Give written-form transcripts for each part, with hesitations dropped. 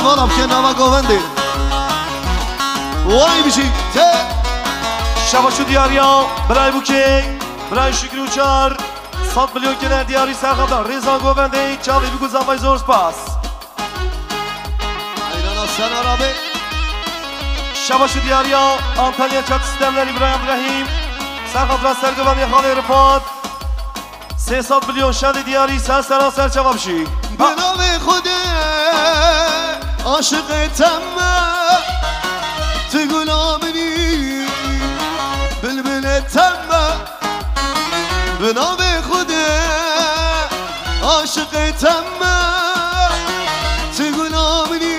والا بکن نما گوونده وای بیشی شباشو دیاریا برای بوکی برای شکر و چار 100 میلیون کنه دیاری سرخدار رضا گوونده چاوی بگو زنبای زور سپاس ایرانا سن عربی شباشو دیاریا آنتالیا چات سیستمleri İbrahim İbrahim سرخدار سرگوونده خاله رفات 300 میلیون شد دیاری سر سران سر چواب شی به نام خود عاشقتم تو غلامنی بلبلتم به نام خود عاشقتم تو غلامنی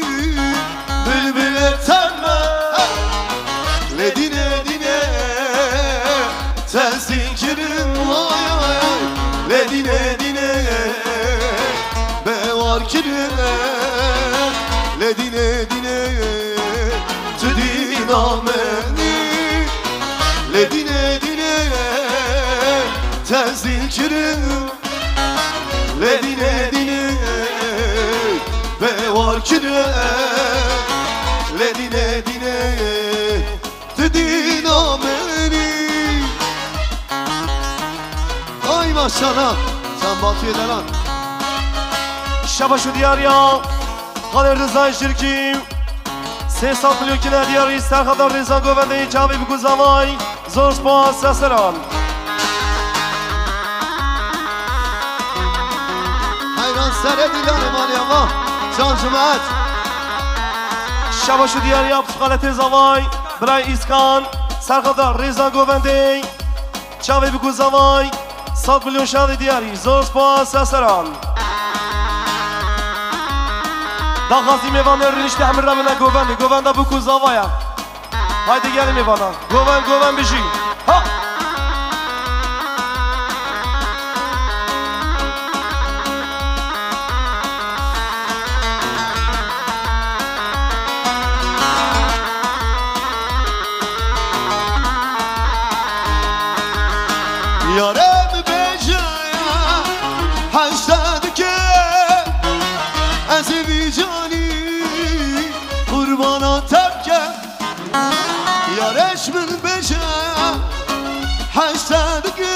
بلبلتم لدینه دینه تنسین کرم وای وای لدینه دینه بوار کرم لدینه دینه تو دینامنی لدینه دینه تنسین کرم لدینه دینه بوار کرم لدینه دینه تو دینامنی ay maşallah sen Batı'ya lan شباشو دیاریا خاله رضا شرکی 300 میلیون کنه دیاری سرخدار رضا گوونده چاوی بگو زنبای زور سپاس سران hayran sere dilanım Ali Allah can cümet شباشو دیاریا خاله زنبای برای ایسکان سرخدار رضا گوونده چاوی بگو زنبای 100 میلیون شد دیاری زور سپاس سران داخازی میوانه رنشته همه را منه گوونده بکو زاوایا haydi gelin میوانا گوون بشی ها yarem becaya haştadı ki ezevi cani kurbana tepke yareşmin becaya haştadı ki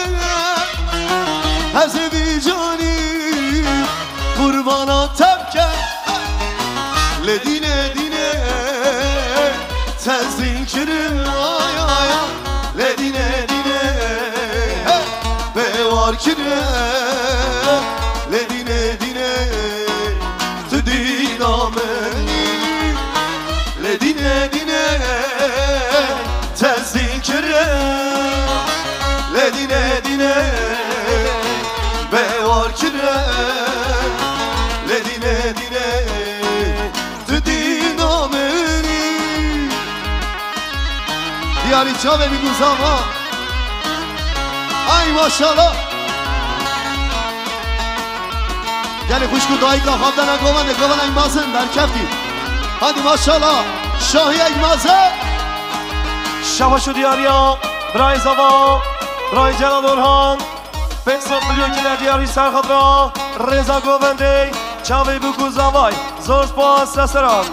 ezevi cani kurbana tepke ledine dine tezin kirim ay ay ledine dine var kire ledine dine tu dinameni ledine dine tezin kire ledine dine be var kire ledine dine tu dinameni diyari çave bir guzama ay maşallah yani kuşku dayıkla havdana govana imazın berkefti hadi maşallah şahiye imazın شباشو دیاریا برای زوا برای جلال orhan 500 میلیون کنه دیاری سرخدار رضا گوونده چاوی بگو زوای زور سپاس سران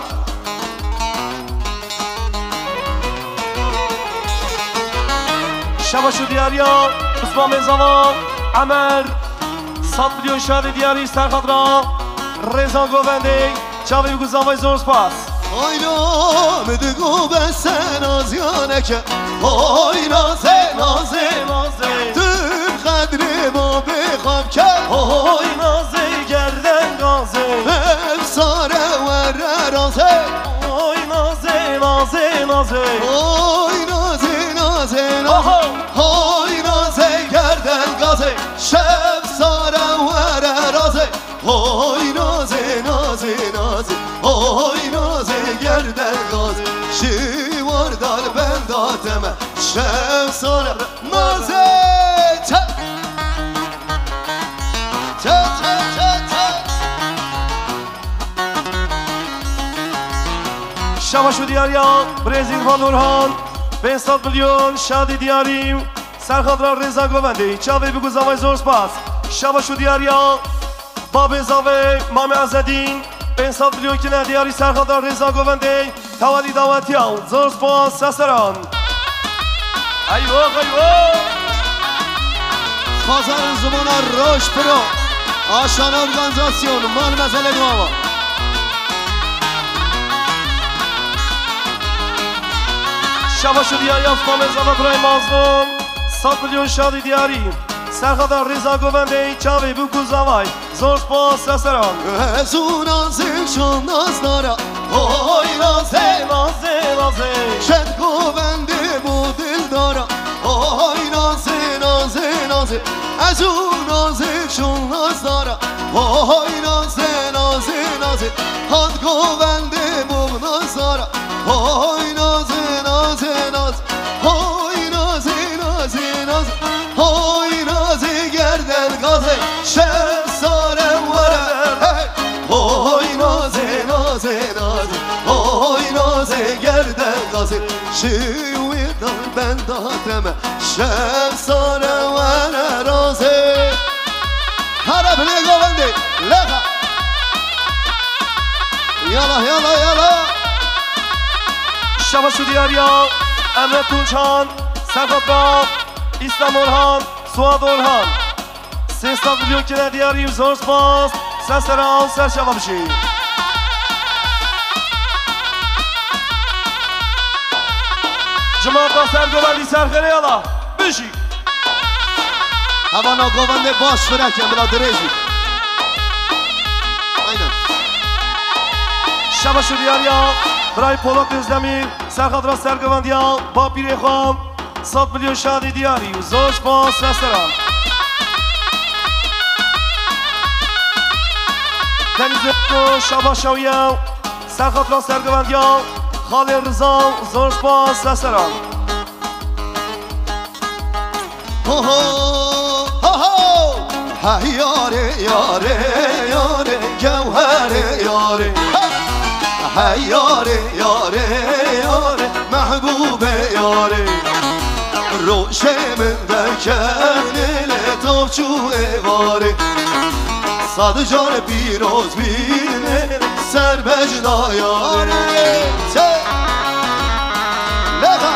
شباشو دیاریا عثمان بن زمان عمر 100 میلیون شد دیاری سرخدار رضا گوونده چاوی بگو زوای زور سپاس Oyna müdüğü ben sen aziyane ke Oyna sen naze Tüm kadrim o bekhab ke Oyna gerden gaze Efsare verre raze Oyna naze Oyna gerden gaze Şefsare verre raze Oyna gerden gaze Şivardar ben dateme Şefsare naze شباشو دیاریا برزیل و نورهان 500 میلیون شادی دیاریم سرخدار رضا گوونده چاوی بگو زوای زور سپاس شباشو دیاریا باب زاوی مام عزدین 500 میلیون که دیاری سرخدار رضا گوونده تولی دعوتی ها زور سپاس سسران ایوه ایوه Pazar zumuna roş pro Aşan organizasyon mal mesele duava شباشو دیاری افکام ازاده برای مازنون 100 میلیون شادی دیاری سرخدار رضا گوونده چاوی بکو زوای زور سپاس سسران Ezuna zilşan nazdara Oy naze نازه نازه Şed govendi bu dildara Oy naze naze naze Ezuna zilşan nazdara Oy naze naze naze Had govendi bu nazdara Oy naze naze naze Oy naze naze naze Oy naze gerden gaze Şer sarem vare Oy naze naze naze Oy naze gerden gaze Şividan ben datreme Şer sarem vare raze Harap ne govendi Leka Yala yala yala شباشو دیاریا امره تونچان سرخدار اسلام اورهان سواد اورهان 300 میلیون که دیاری زور سپاس سسران سرشبا بشی جماعت با سرگوبندی سرخیره یالا بشی Havana govende baş vereken bila direjli Aynen شباشو دیاریا برای پولاد ازدمیر سرخدار سرگوبندی ها با پیره خوام 100 میلیون شادی دیاری زور سپاس سسران دنیزه شباشویه سرخدار سرگوبندی ها خاله رضا زور سپاس سسران Ho ho ho ho Hay yare yare yare Gevhere yare Hay yare yare yare Mehbube yare Roşemin derkenile tavçu evare Sadıcar piroz birine serbecda yare Leka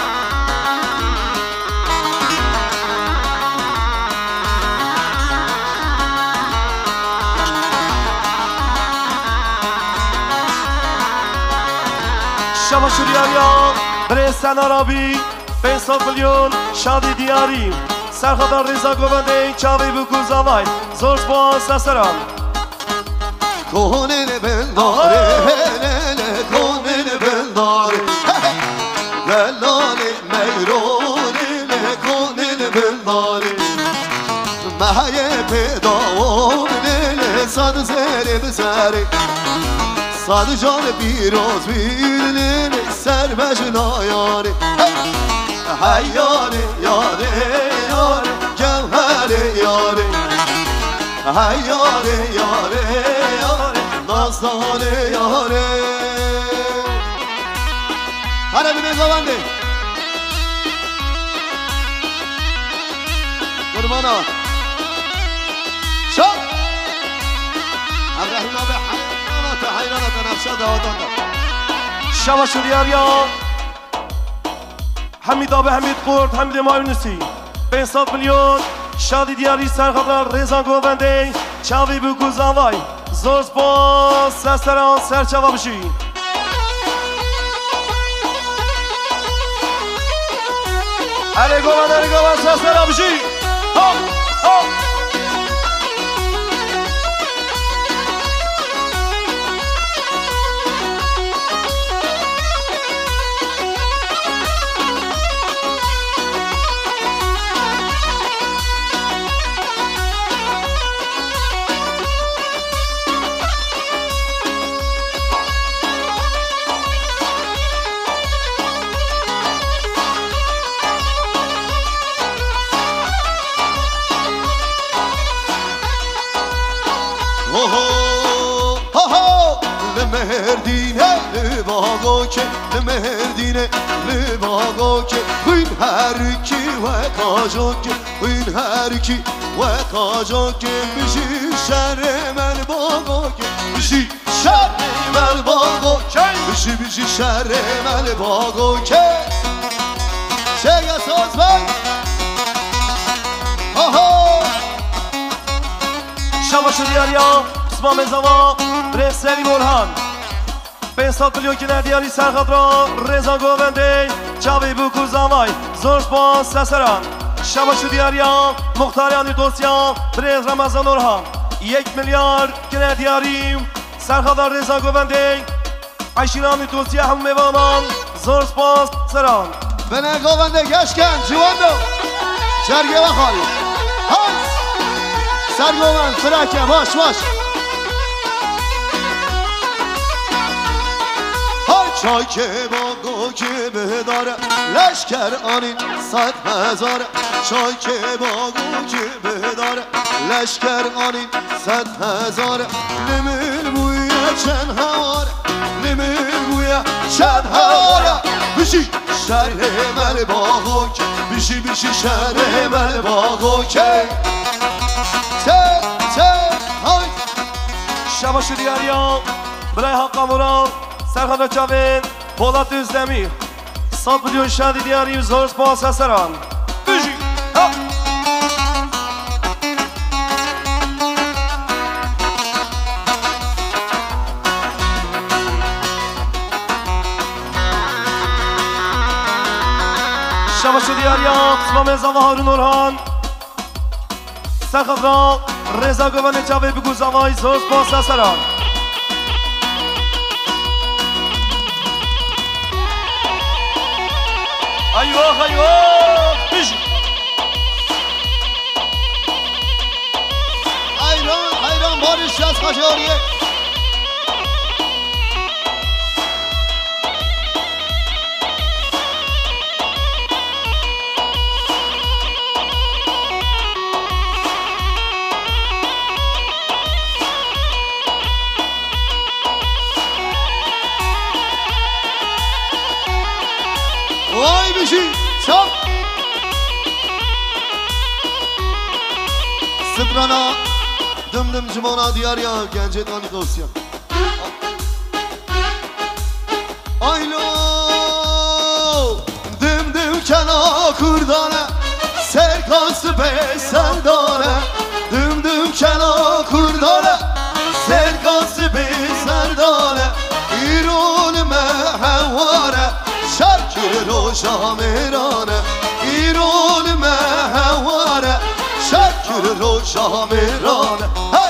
شباشو دیاریا برستن عربی 500 میلیون شادی دیاری سرخدار رضا گوونده چاوی بکو زوای زور سپاس سسران Konene bendare helele konene bendare Lelale meyronene konene bendare Mahaye pedavom nele sad zere zere Sad can biroz birine serbejna yare Hay yare yare yare gevhere yare Hay yare yare yare Nazane yare Hadi bir zavandi Kurmana Şak Abdurrahim abi hayranata nefşada odanda شباشو دیاریا حمید آب حمید قرد حمید ماینوسی 500 میلیون شادی دیاری سرخدار رضا گوونده چاوی بکو زوای زور سپاس سسران سرچوا بشی علی گوون سسران بشی ها ها مهردینه لباغا که مهردینه لباغا که این هر کی و کاجا که این هر کی و کاجا که میشی شهر من باغا که بشی شرم الباغو بشی شرم الباغو که چه اساس بای شباش دیاریا اسمام زوا برسلی مرهان 500 میلیون که ندیاری سرخط را رضا گوونده چاوی بوکو زوای زورش با سسران شباش دیاریا مختاریانی دوستیا برز رمضان نورها 1 میلیارد که ندیاری سرخط را رضا گوونده عشیرانی دوستیا هم میوانان زورش با سران بنه گوونده گشکن جواندو جرگه و خالی هاز سرگومن فرکه باش چای که باگو که بداره لشکر آنین 100,000 چای که باگو که بداره لشکر آنین 100,000 نمیر بویه چند هواره نمیر بویه چند هواره بشی شرم الباغو که بشی شرم الباغو که های شباش دیاریا برای حقا مرا سرخانه چاوین پولاد Özdemir 100 milyon şadi diyarı zor spas hasaran Büjü Şabaşı diyarya kısma mezava Harun Orhan Serkhadra Reza Gövene çavi bugü zavay zor spas hasaran Eyvah Büjü Hayran barış yaz kaçarıya Vay bir şey, çap Sıdrana, dım cimona diyar ya, Gencetani dosya Aylo, dım kena kurdane Serkası be serdane Dım kena kurdane Serkası be serdane İron mehevare شرکر و شامرانه ایران مهواره شرکر و شامرانه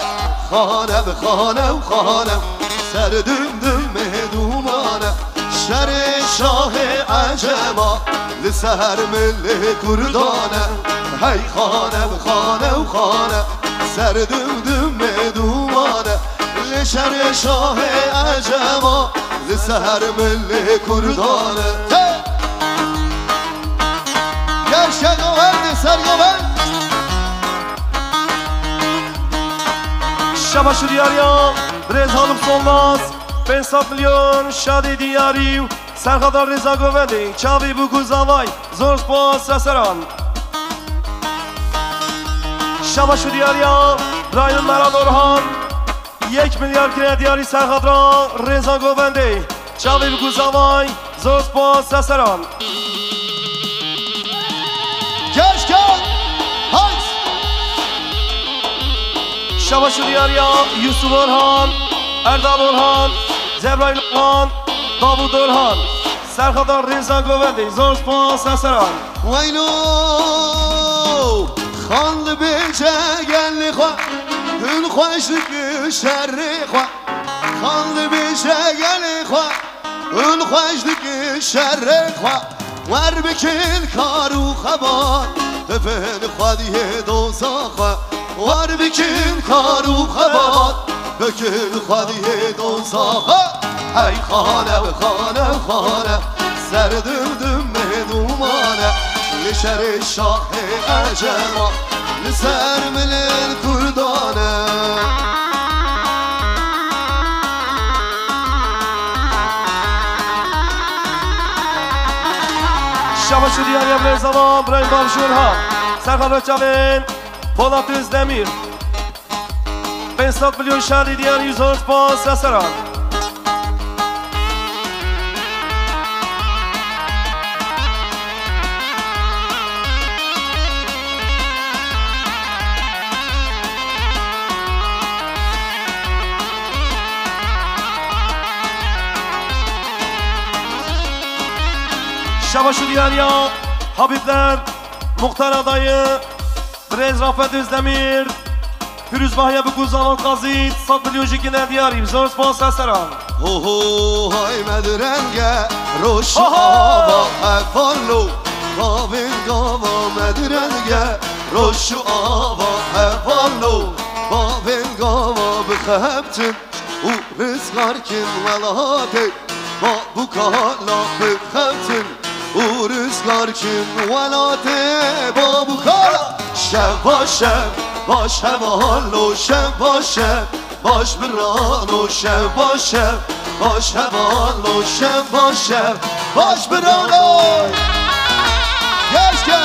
خانم سر دم مهدومانه شر شاه عجما لسر مل کردانه هی خانم سر دم مهدومانه لشر شاه عجما لسهر مل کردانه گرشه گوهرد سرگوهرد Şabaşı diyarya Brez hanım solmaz 500 milyon şadi diyari Serkhadar Reza Gövende Çavi bugü zavay zor spas hasaran Şabaşı diyarya Rayın Meral Orhan 1 milyar kire diyari Serkhadra Reza Gövende Çavi bugü zavay zor spas hasaran Keşken Hayt Şabaşı diyarya Yusuf Orhan Erdal Orhan Cebrail Orhan Davud Orhan Serkhadar Reza Gövende zor spas hasaran Vayno Xanlı bece gelli xwa Hün xoşlik şerri xwa Xanlı bece gelli xwa Hün xoşlik şerri xwa Var bikin karu xabar Befel xwa diye doza xwa Var bikin karu xabar Befel xwa diye doza xwa Hey xanım Serdim medumane لشر شاه عجما لسر من الكردانه Şabaşı diyarya Brezava Brahim Barşurhan Serkan Röçavin Polat Özdemir 500 milyon şehri diğer 100 pas seseran. Şabaşı diğer ya Habibler, Muhtar adayı Brez Rafet Özdemir, Firuz Bahya Bukuzavan Kazit, 100 milyon şekiller diyarıyım. Zor spans seseran. Oho hay medrenge roş ava efallo Kavin gava medrenge roş ava efallo Kavin gava bıkhebtin u rızgar kim velate Bu kala bıkhebtin u rızgar kim velate Bu kala şev başev baş hevallo şev başev baş birano şev başev baş hevallo şev başev baş birano Keşke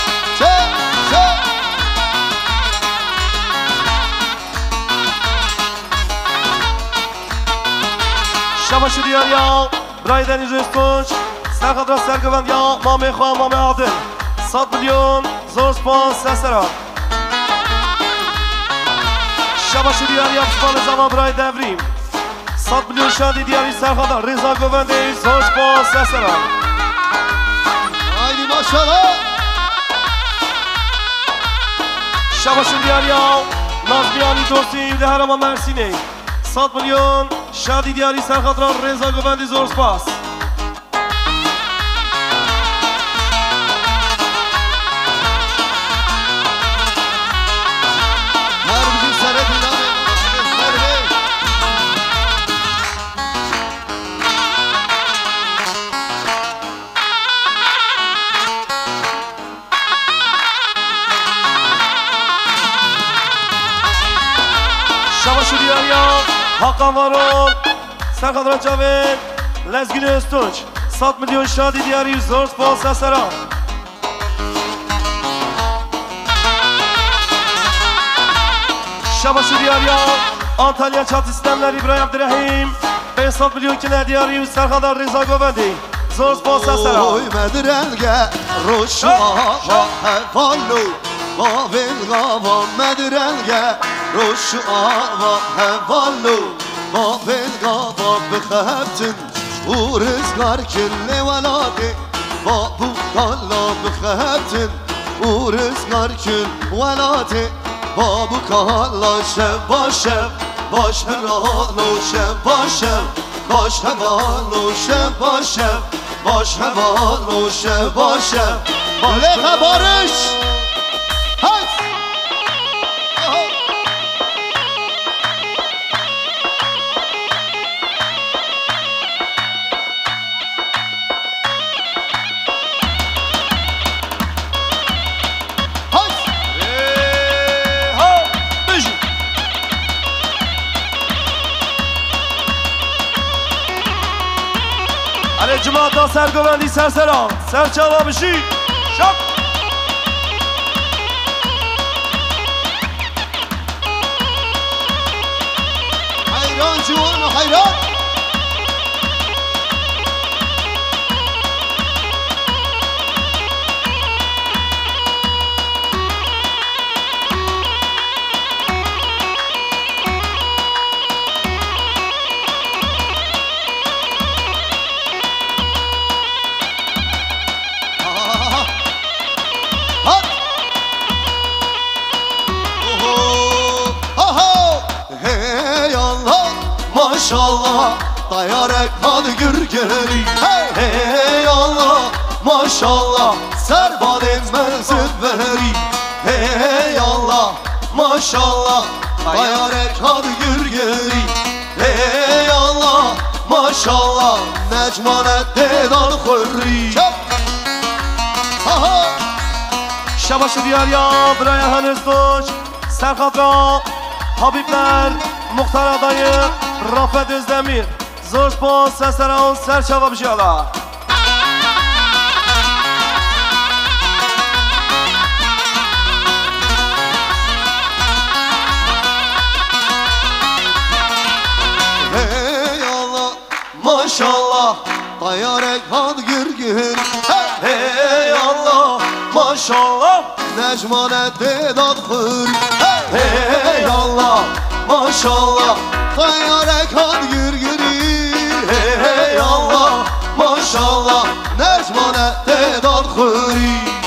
Şabaşı diyar ya Bray Deniz Öztunç, Serkadra Sergıvend ya Mame Khoa Mame Adil, 100 milyon zor spans seseran. Şabaşı diyar ya Pısmalı Zaman Bray Devrim, 100 milyon şadi diyarı Serkadra Reza Govendi, zor spans seseran. Haydi maşallah. Şabaşı diyar ya Nazmiyani Dosti Deharama Mersin'e, 100 milyon şadi diyarı Serkadra Reza Govendi, zor spas. Şabaşı diyar ya Hakan Varol, Serkadra Cavit, Lezgin Öztunç, 100 milyon şadi diyarı zor spans seseran. Şabaşı diyar ya Antalya Çat İslamlar İbrahim Abdurrahim, 500 milyon kine diyarı Serkadra Reza Govendi, zor spans seseran. Oy medrenge roş ava hevallo Mavin gava medrenge roş ava hevallo Mavin gava bıkhebtin u rızgar kille velate Bu kalla bıkhebtin u rızgar kille velate Bu kalla şev başev baş herano şev başev baş hevallo şev başev baş hevallo şev başev Lehe barış Hayt Cuma'da Sergovendi Serseran, Serçava bir şey, şak. Hayran civarına hayran. Maşallah dayarek hadi gür geri Hey Allah maşallah serbat etmez veri Hey Allah maşallah dayarek hadi gür geri Hey Allah maşallah necmanet dedal khurri Şabaşı diyar ya Braya Hanızdoş, Serkadra Habibler, Muhtar adayı Rafet Özdemir, zor spans seseran Serçava bir şey ala. maşallah Dayarek had gürgür Hey Allah maşallah Necmane dedad hır Hey Allah maşallah Dayarek had gürgür Hey Allah maşallah Necmane dedad hır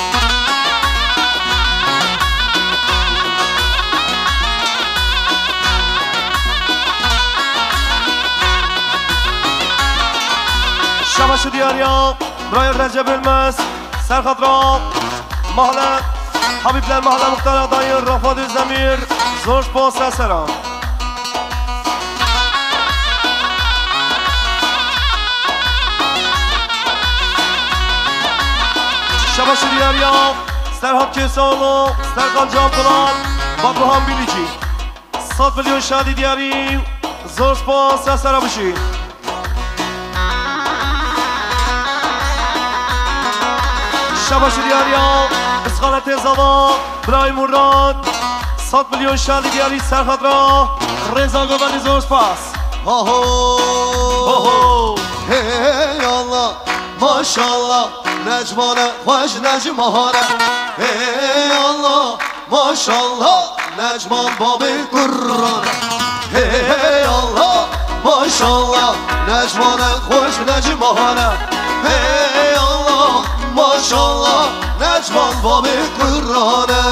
Şabaşı diyarya Buraya Recep Ölmez Serhat Ra Mahalle Habibler Mahalle Muhtar adayı Rafat Özdemir Zorç Boğaz'a selam Şabaşı diyarya Serhat Kesoğlu Serkan Canpınar Batuhan Bilici 100 milyon şadi diyari Zorç Boğaz'a selamışı Şabaşı diyarya Iskhane Tezava İbrahim Murad 100 milyon şadi diyari Serhat Ra Reza Govendi Zorç Pas Ho Hey Allah maşallah Necmane hoş necmane Hey Allah maşallah Necman babi Kur'an Hey Allah maşallah Necmane hoş necmane Hey Allah maşallah Necman babi Kur'an'e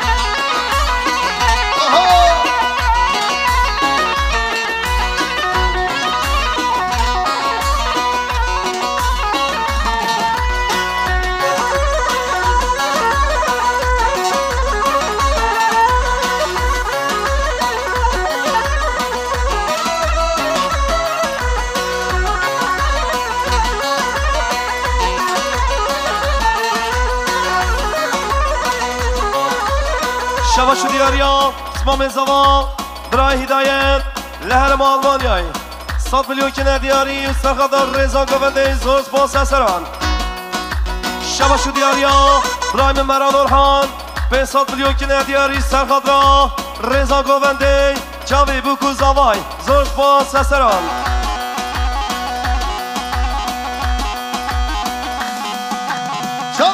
Şabaşı diyarya İsmail Zava Bray Hidayet Leherem Almanya'yı 100 milyon kenar diyari Serhadar Reza Govendi Zorç Boğaz'a selam Şabaşı diyarya İbrahim Meral Orhan 500 milyon kenar diyari Serhadra Reza Govendi Cavi Buku Zavay Zorç Boğaz'a selam Çap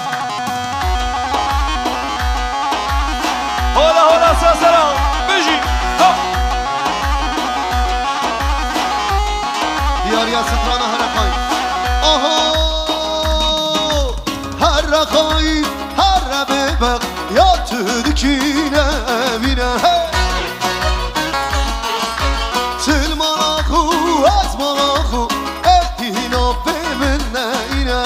Hola selam Beji Hop Diyarya Sıtrana Harakay Aha Harakay Harabe bak Ya tüdükine evine Tılmanaku Azmanaku Ehdina beminne ine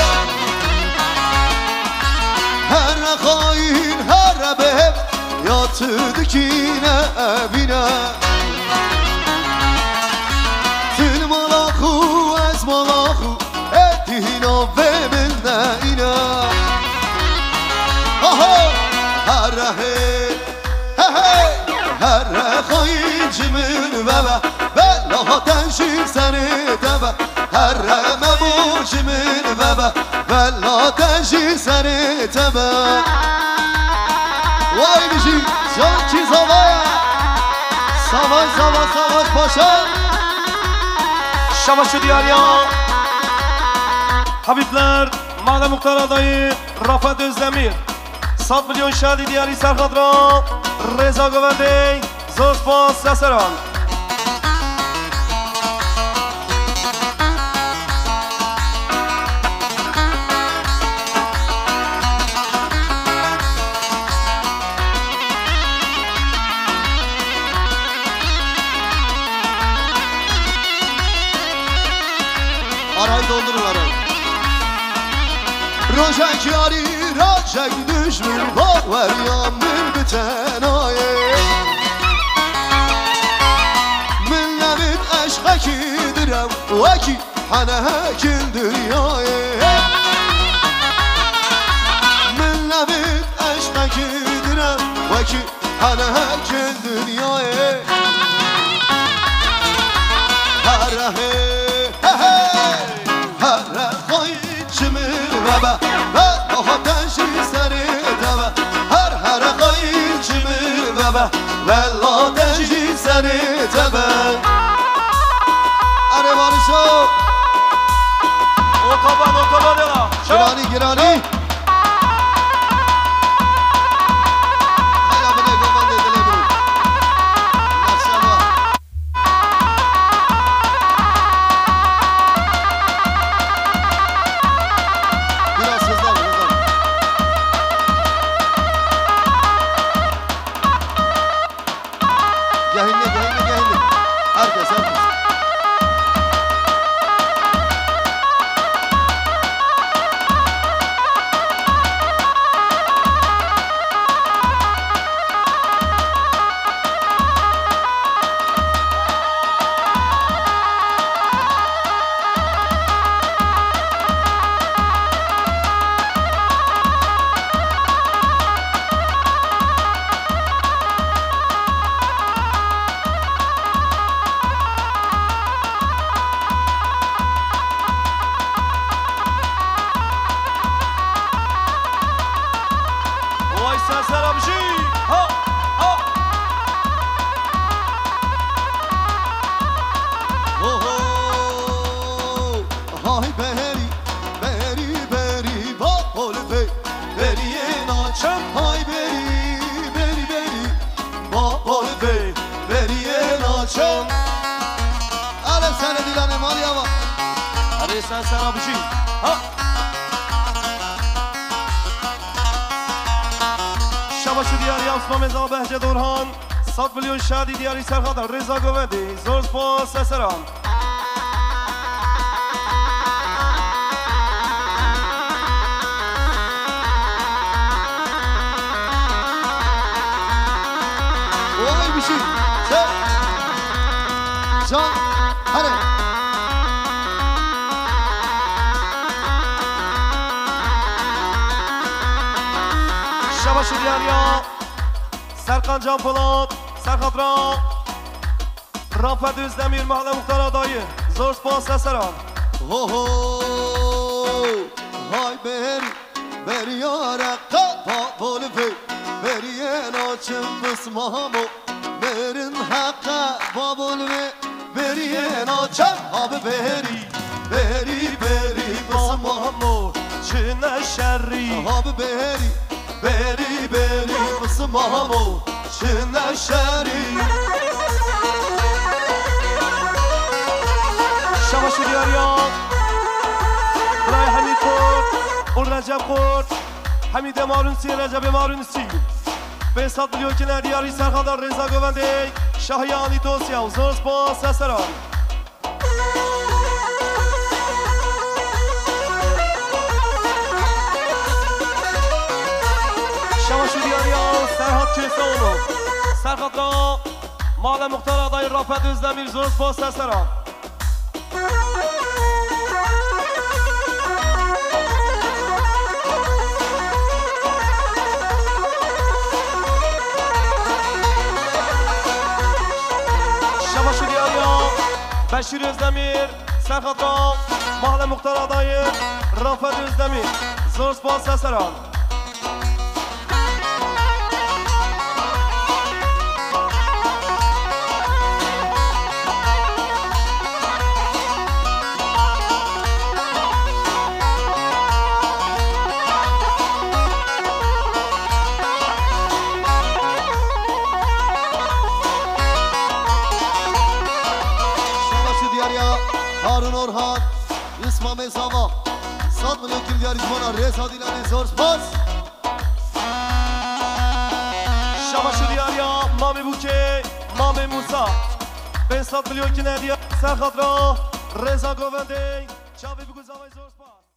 Harakay Harabe Yatıdikine evine Tılmanaku ezmanaku Eddina ve minne ine Aha Herre hey Hey Herre hayincimin vebe Bella tenşir seni tebe Herre mebucimin vebe Bella tenşir seni tebe Vay bizi Canki Zavaya Savaş paşa Şabaşı diyarya Habibler Mahalle Muhtar adayı Rafat Özdemir 100 milyon şadi diyari Serhadra Reza Govendi Zorç Boğaz'a selam Arayı doldurun arayı Rojek yari Rojek düşmür Baver yandır bitenaye Min levit eşka kidirem Veki hane hekil dünyayı Min levit eşka kidirem Veki hane hekil dünyayı Herre Herre kayıcımın vebe Ve daha tenşir seni deve Her kayıcımın vebe Ve la tenşir seni deve Are barışa Otoban dela. گرانی حالا بله گوانده دلی برو نفسانا biraz hızlan Gehinde herkes Sen Serapçı. Ha. Şabaşı diyarı Osman Mezan Behçet Orhan 7 milyon şadi diyarı Serkadar Reza Govendi Zorspa Seseran Oy bir şey Can hadi Şabaşı diyarı Serkan Can Polat Serkadra Rafet Özdemir Mahalle Muhtar adayı Zorspa Seseran Hay beri yara kapa volve beri açım bısmamo berin hakka babulve beri açım abi beri bısmamo Çine şerri abi beri bısmamo çine şerri Şabaşı diyarı Bray Hamid Kurt Ul Recep Kurt Hamide Marunsi Recep Marunsi 500 milyon kine diyarı Serkadar Reza Govendi Şahyani Tosya Zorspa Seseran Şabaşı diyarı Serhat Kesoğlu Serkadra Mahalle Muhtar adayı Rafet Özdemir Zorspa Seseran Şabaşı diyarı Beşir Özdemir Serkadra Mahalle Muhtar adayı Rafet Özdemir Zorspa Seseran Harun Orhan, İsmail Mesava 7 milyon kim diyar İzmana Reza Dilani Zorspas Şabaşı diyarı Mami Buke Mami Musa 500 milyon kine diyar Serkadra Reza Govendi Çavi Buguzavay Zorspas